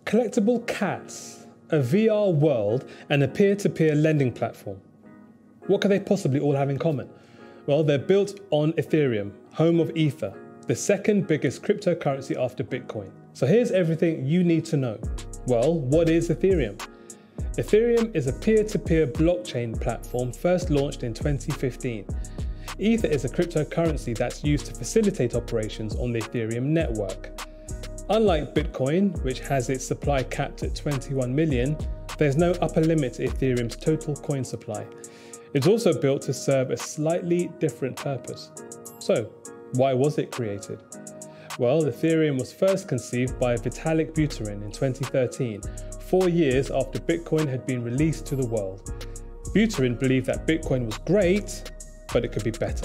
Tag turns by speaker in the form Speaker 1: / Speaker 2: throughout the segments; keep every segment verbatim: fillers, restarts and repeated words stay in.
Speaker 1: Collectible cats, a V R world, and a peer-to-peer lending platform. What could they possibly all have in common? Well, they're built on Ethereum, home of Ether, the second biggest cryptocurrency after Bitcoin. So here's everything you need to know. Well, what is Ethereum? Ethereum is a peer-to-peer blockchain platform first launched in twenty fifteen. Ether is a cryptocurrency that's used to facilitate operations on the Ethereum network. Unlike Bitcoin, which has its supply capped at twenty-one million, there's no upper limit to Ethereum's total coin supply. It's also built to serve a slightly different purpose. So, why was it created? Well, Ethereum was first conceived by Vitalik Buterin in twenty thirteen, four years after Bitcoin had been released to the world. Buterin believed that Bitcoin was great, but it could be better.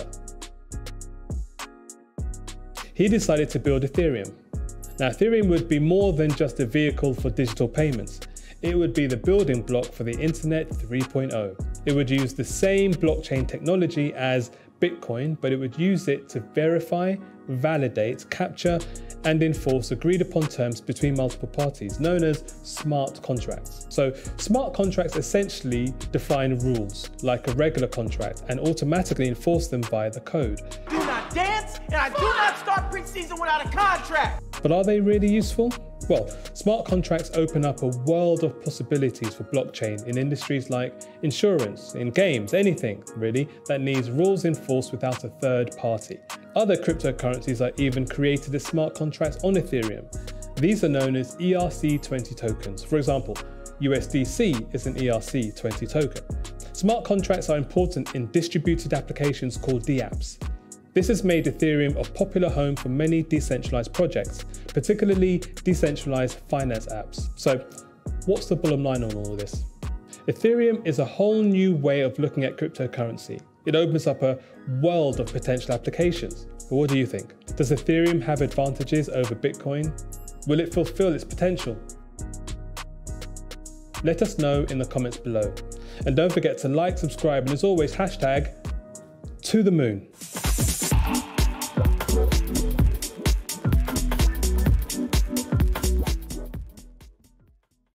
Speaker 1: He decided to build Ethereum. Now, Ethereum would be more than just a vehicle for digital payments. It would be the building block for the Internet three point oh. It would use the same blockchain technology as Bitcoin, but it would use it to verify, validate, capture, and enforce agreed upon terms between multiple parties, known as smart contracts. So smart contracts essentially define rules like a regular contract and automatically enforce them via the code.
Speaker 2: Do not dance, and I do not start preseason without a contract.
Speaker 1: But are they really useful? Well, smart contracts open up a world of possibilities for blockchain in industries like insurance, in games, anything really that needs rules enforced without a third party. Other cryptocurrencies are even created as smart contracts on Ethereum. These are known as E R C twenty tokens. For example, U S D C is an E R C twenty token. Smart contracts are important in distributed applications called dApps. This has made Ethereum a popular home for many decentralized projects, particularly decentralized finance apps. So what's the bottom line on all of this? Ethereum is a whole new way of looking at cryptocurrency. It opens up a world of potential applications. But what do you think? Does Ethereum have advantages over Bitcoin? Will it fulfill its potential? Let us know in the comments below. And don't forget to like, subscribe, and as always, hashtag to the moon.